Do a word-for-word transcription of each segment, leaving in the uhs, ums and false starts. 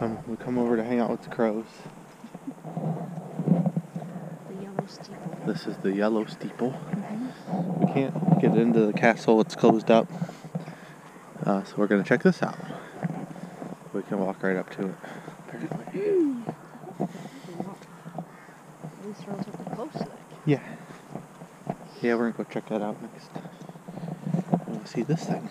come we come over to hang out with the crows. The yellow steeple. This is the yellow steeple. Mm-hmm. We can't get into the castle, it's closed up. Uh, so we're gonna check this out. We can walk right up to it, apparently. At least relatively close to it. Yeah. Yeah, we're gonna go check that out next. I wanna see this thing.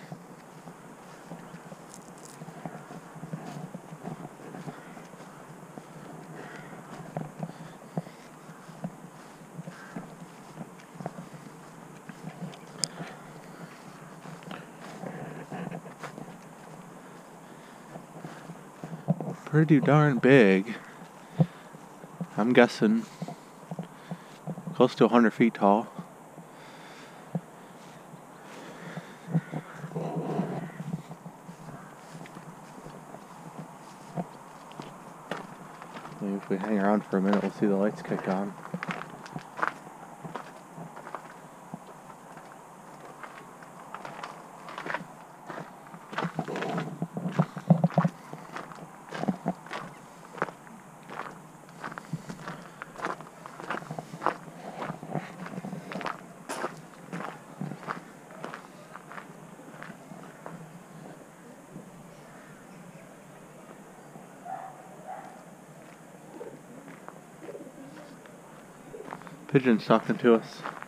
Pretty darn big. I'm guessing close to one hundred feet tall. Maybe if we hang around for a minute, we'll see the lights kick on. Pigeon's talking to us.